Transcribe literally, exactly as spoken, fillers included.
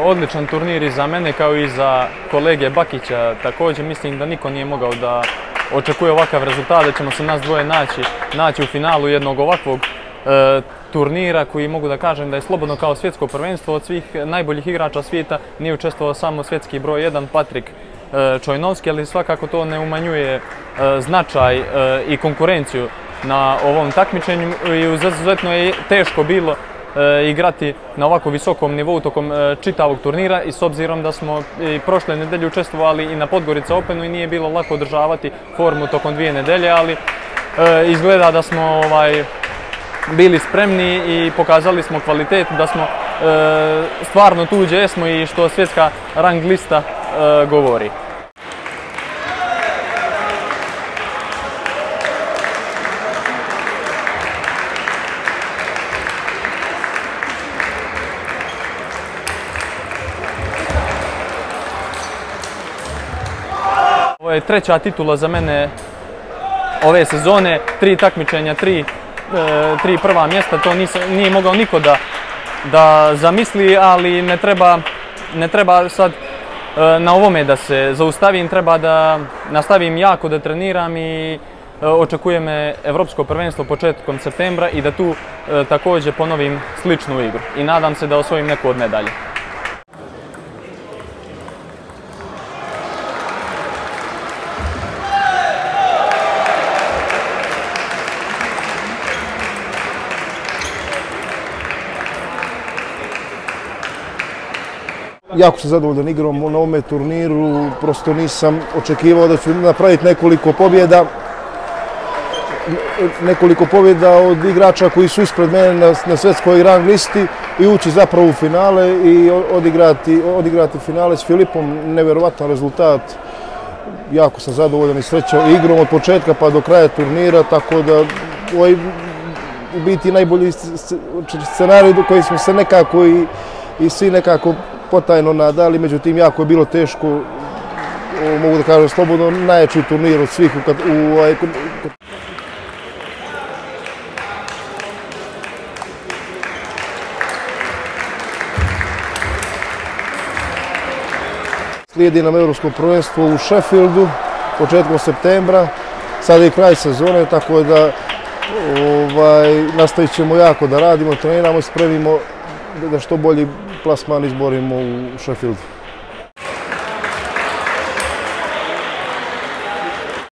odličan turnir i za mene kao i za kolege Bakića. Također mislim da niko nije mogao da očekuje ovakav rezultat, da ćemo se nas dvoje naći, naći u finalu jednog ovakvog e, turnira koji mogu da kažem da je slobodno kao svjetsko prvenstvo. Od svih najboljih igrača svijeta nije učestvovao samo svjetski broj jedan Patrik e, Čojnovski, ali svakako to ne umanjuje e, značaj e, i konkurenciju na ovom takmičenju i izuzetno je teško bilo e, igrati na ovako visokom nivou tokom e, čitavog turnira i s obzirom da smo i prošle nedelje učestvovali i na Podgorica Openu i nije bilo lako održavati formu tokom dvije nedelje, ali e, izgleda da smo ovaj, bili spremni i pokazali smo kvalitet, da smo e, stvarno tu gdje smo i što svjetska rang lista e, govori. Ovo je treća titula za mene ove sezone, tri takmičenja, tri, e, tri prva mjesta, to nisam, nije mogao niko da, da zamisli, ali ne treba, ne treba sad e, na ovome da se zaustavim, treba da nastavim jako da treniram i e, očekuje me Evropsko prvenstvo početkom septembra i da tu e, također ponovim sličnu igru i nadam se da osvojim neku od medalje. Jako sam zadovoljan igrom na ovome turniru, prosto nisam očekivao da ću napraviti nekoliko pobjeda. Nekoliko pobjeda od igrača koji su ispred mene na, na svjetskoj rang listi i ući zapravo u finale i odigrati, odigrati finale s Filipom. Nevjerovatan rezultat. Jako sam zadovoljan i srećan igrom od početka pa do kraja turnira, tako da ovaj u biti najbolji scenarij do koji smo se nekako i, i svi nekako potajno nadali, međutim jako je bilo teško, o, mogu da kažem slobodno, najjači turnir od svih u, u, u Slijedi nam Evropsko prvenstvo u Sheffieldu početkom septembra, sada je kraj sezone, tako da ovaj, nastavit ćemo jako da radimo, treniramo i spremimo da što bolji plasman izborimo u Sheffieldu.